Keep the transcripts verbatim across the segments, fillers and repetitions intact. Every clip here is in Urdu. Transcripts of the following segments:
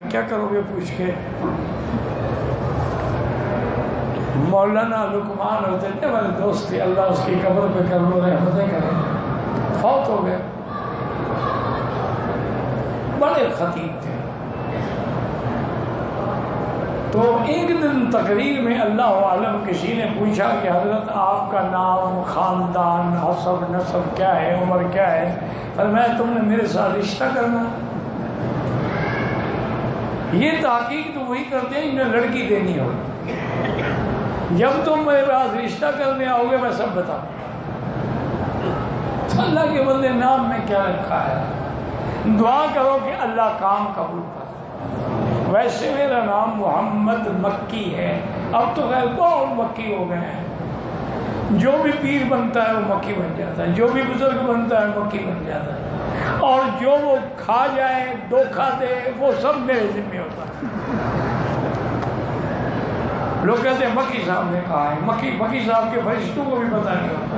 کیا کرو گے پوچھ کے؟ مولانا لقمان ہوتے تھے ہمارے دوست تھے، اللہ اس کی قبر پہ کر لو رحمتیں کریں، فوت ہو گئے، بڑے خطیب تھے۔ تو ایک دن تقریر میں اللہ عالم کسی نے پوچھا کہ حضرت آپ کا نام، خاندان، حسب نسب کیا ہے، عمر کیا ہے؟ فرمایا تم نے میرے ساتھ رشتہ کرنا۔ یہ تحقیق تو وہی کرتے ہیں جنہیں لڑکی دینی ہو، جب تم میرے پاس رشتہ کرنے آؤ گے میں سب بتاؤں۔ اللہ کے بندے نام میں کیا رکھا ہے؟ دعا کرو کہ اللہ کام قبول کر۔ ویسے میرا نام محمد مکی ہے، اب تو خیر بہت مکی ہو گئے ہیں، جو بھی پیر بنتا ہے وہ مکی بن جاتا ہے، جو بھی بزرگ بنتا ہے مکی بن جاتا ہے، اور جو وہ کھا جائے دھوکہ دے وہ سب میرے ذمہ ہوتا ہے۔ لوگ کہتے ہیں مکی صاحب نے کہا ہے، مکی مکی صاحب کے فرشتوں کو بھی پتہ نہیں ہوتا۔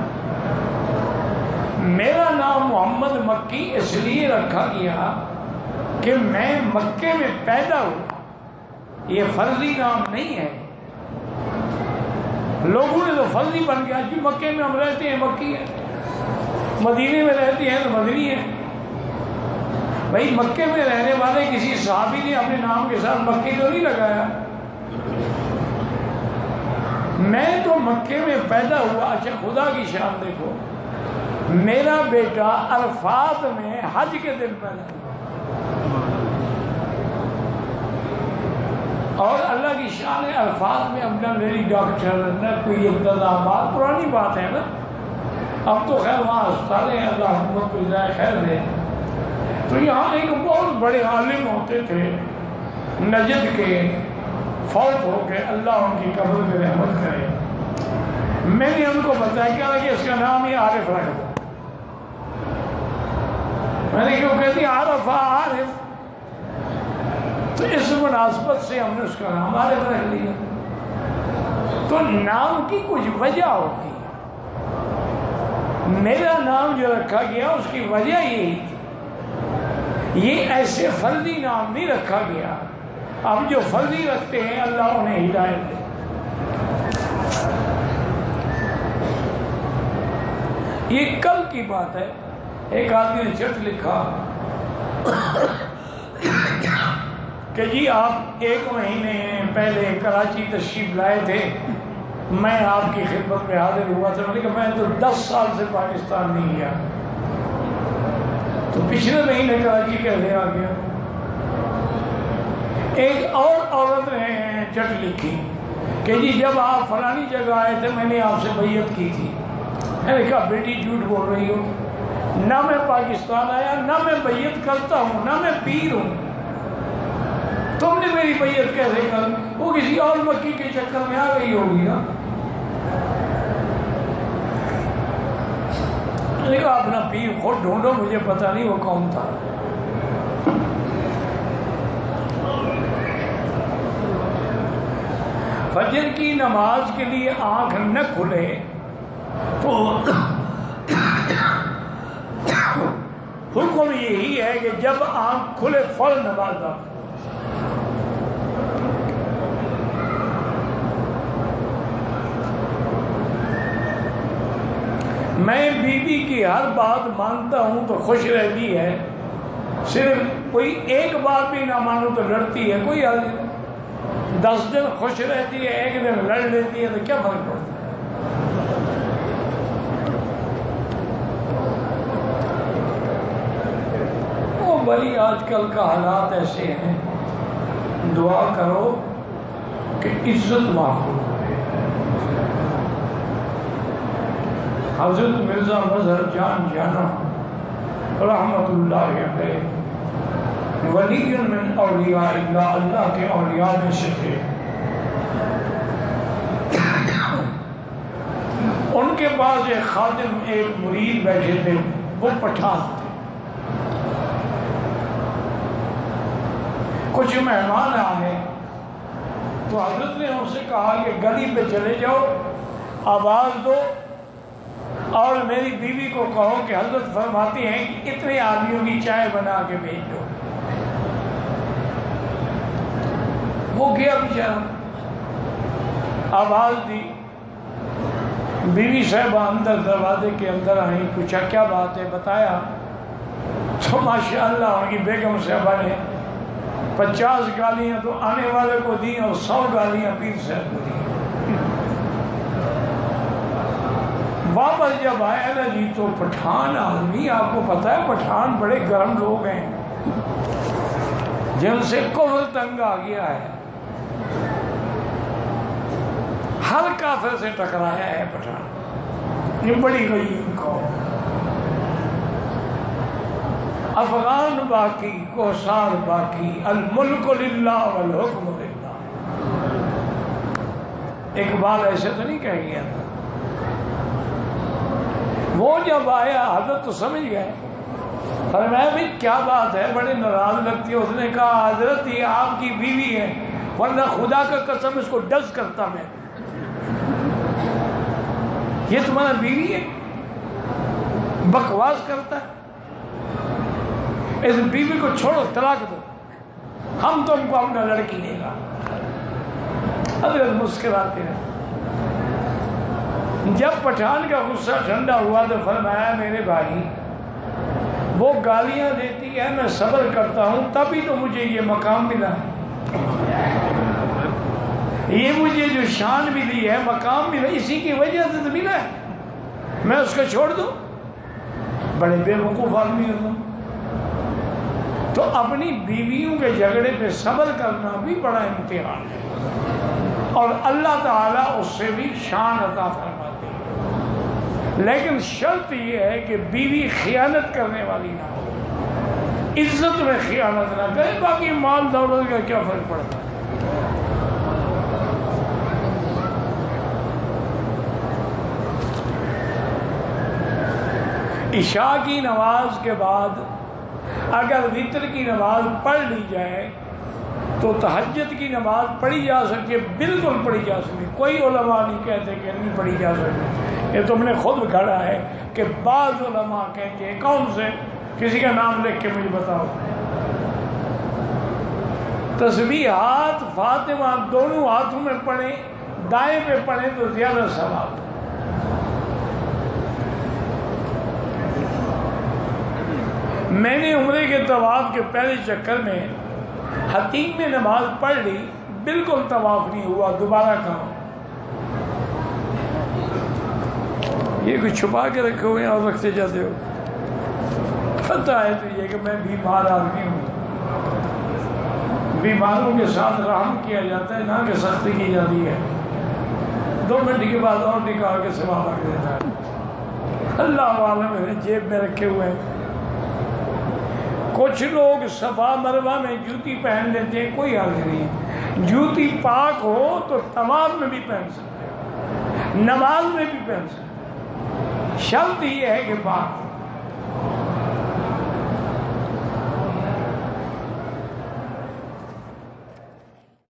میرا نام محمد مکی اس لیے رکھا گیا کہ میں مکے میں پیدا ہوا، یہ فرضی نام نہیں ہے۔ لوگوں نے تو فرضی بن گیا کہ مکے میں ہم رہتے ہیں مکی ہے، مدینے میں رہتے ہیں تو مدنی ہے۔ بھائی مکے میں رہنے والے کسی صحابی نے اپنے نام کے ساتھ مکی تو نہیں لگایا، میں تو مکے میں پیدا ہوا۔ اچھا خدا کی شان دیکھو، میرا بیٹا عرفات میں حج کے دن پیدا ہوا، اور اللہ کی شان ہے عرفات میں اب نہ میری ڈاکٹر نہ کوئی انتظامات، پرانی بات ہے نا، اب تو خیر وہاں ہسپتال ہیں، اللہ حکومت کو جزائے خیر دے۔ تو یہاں ایک بہت بڑے عالم ہوتے تھے نجد کے، فوت ہو کے اللہ ان کی قبر میں رحمت کرے۔ میں نے ان کو بتایا کیا کہ اس کا نام ہی عارف رکھ دو۔ میں نے کیوں کہتی عارف عارف، تو اس مناسبت سے ہم نے اس کا نام عارف رکھ لیا۔ تو نام کی کچھ وجہ ہوتی ہے، میرا نام جو رکھا گیا اس کی وجہ یہی تھی، یہ ایسے فرضی نام نہیں رکھا گیا۔ اب جو فرضی رکھتے ہیں اللہ انہیں ہدایت دے۔ یہ کل کی بات ہے، ایک آدمی نے چٹ لکھا کہ جی آپ ایک مہینے پہلے کراچی تشریف لائے تھے، میں آپ کی خدمت میں حاضر ہوا تھا، میں نے کہا میں تو دس سال سے پاکستان نہیں گیا، تو پچھلے مہینے کراچی کیسے آ گیا؟ ایک اور عورت نے چٹ لکھی کہ جی جب آپ فلانی جگہ آئے تھے میں نے آپ سے بیعت کی تھی۔ میں نے کہا بیٹی جھوٹ بول رہی ہو، نہ میں پاکستان آیا، نہ میں بیعت کرتا ہوں، نہ میں پیر ہوں، تم نے میری بیعت کیسے کر؟ وہ کسی اور مکی کے چکر میں آ گئی ہوگی نا۔ میں نے کہا اپنا پیر خود ڈھونڈو، مجھے پتہ نہیں وہ کون تھا۔ فجر کی نماز کے لیے آنکھ نہ کھلے تو حکم یہی ہے کہ جب آنکھ کھلے فوراً نماز پڑھو۔ میں بیوی بی کی ہر بات مانتا ہوں تو خوش رہتی ہے، صرف کوئی ایک بات بھی نہ مانو تو لڑتی ہے، کوئی حل نہیں۔ دس دن خوش رہتی ہے، ایک دن لڑ لیتی ہے، تو کیا فرق پڑتا ہے؟ وہ بھائی آج کل کا حالات ایسے ہیں، دعا کرو کہ عزت محفوظ ہے۔ حضرت مرزا مظہر جان جانا رحمت اللہ علیہ ولی من اولیاء اللہ، اللہ کے اولیاء میں سے تھے۔ ان کے پاس ایک خادم، ایک مرید بیٹھے تھے، وہ پٹھان تھے۔ کچھ مہمان آئے تو حضرت نے ان سے کہا کہ گلی پہ چلے جاؤ، آواز دو اور میری بیوی کو کہو کہ حضرت فرماتی ہیں کہ اتنے آدمیوں کی چائے بنا کے بھیج دو۔ وہ گیا بیچارہ، آواز دی، بیوی صاحبہ اندر دروازے کے اندر آئیں، پوچھا کیا بات ہے، بتایا تو ماشاءاللہ ان کی بیگم صاحبہ نے پچاس گالیاں تو آنے والے کو دیں اور سو گالیاں پیر صاحب کو دیں۔ واپس جب آیا نا جی تو پٹھان آدمی، آپ کو پتا ہے پٹھان بڑے گرم لوگ ہیں، جن سے کفر تنگ آ گیا ہے، ہر کافر سے ٹکرایا ہے پٹھان، یہ بڑی غلیظ قوم۔ افغان باقی کوثار باقی، الملک للہ والحکم للہ۔ اقبال ایسے تو نہیں کہہ گیا تھا۔ وہ جب آیا حضرت تو سمجھ گئے، فرمایا بھئی کیا بات ہے، بڑے ناراض لگتی ہے۔ اس نے کہا حضرت یہ آپ کی بیوی ہے، ورنہ خدا کا قسم اس کو ڈز کرتا میں، یہ تمہارا بیوی ہے، بکواس کرتا ہے، اس بیوی کو چھوڑو، طلاق دو، ہم تم کو اپنا لڑکی دے گا۔ حضرت مسکراتے ہیں۔ جب پٹھان کا غصہ ٹھنڈا ہوا تو فرمایا میرے بھائی وہ گالیاں دیتی ہے، میں صبر کرتا ہوں، تبھی تو مجھے یہ مقام ملا ہے، یہ مجھے جو شان ملی ہے، مقام ملا، اسی کی وجہ سے تو ملا ہے، میں اس کو چھوڑ دوں؟ بڑے بے وقوف آدمی ہوں۔ تو اپنی بیویوں کے جھگڑے پہ صبر کرنا بھی بڑا امتحان ہے، اور اللہ تعالیٰ اس سے بھی شان عطا فرماتے ہیں، لیکن شرط یہ ہے کہ بیوی خیانت کرنے والی نہ ہو، عزت میں خیانت نہ کرے، باقی مال دولت کا کیا فرق پڑتا ہے۔ عشاء کی نماز کے بعد اگر وتر کی نماز پڑھ لی جائے تو تہجد کی نماز پڑھی جا سکتی ہے، بالکل پڑھی جا سکتی ہے، کوئی علماء نہیں کہتے کہ نہیں پڑھی جا سکتی۔ یہ تم نے خود گھڑا ہے کہ بعض علماء کہتے ہیں، کون سے، کسی کا نام لکھ کے مجھے بتاؤ۔ تسبیحات فاطمہ دونوں ہاتھوں میں پڑھیں، دائیں پہ پڑھیں تو زیادہ ثواب۔ میں نے عمرے کے طواف کے پہلے چکر میں حتیم میں نماز پڑھ لی، بالکل طواف نہیں ہوا، دوبارہ کہا۔ یہ کچھ چھپا کے رکھے ہوئے ہیں اور رکھتے جاتے ہو، پتہ ہے تو یہ کہ میں بیمار آدمی ہوں، بیماروں کے ساتھ رحم کیا جاتا ہے، نہ کہ سختی کی جاتی ہے، دو منٹ کے بعد اور نکال کے ثواب رکھ دیتا ہے۔ اللہ عالم ہے، جیب میں رکھے ہوئے ہیں۔ کچھ لوگ صفا مروہ میں جوتی پہن لیتے ہیں، کوئی حرج نہیں، جوتی پاک ہو تو طواف میں بھی پہن سکتے ہیں، نماز میں بھی پہن سکتے ہیں، شرط یہ ہے کہ پاک ہو۔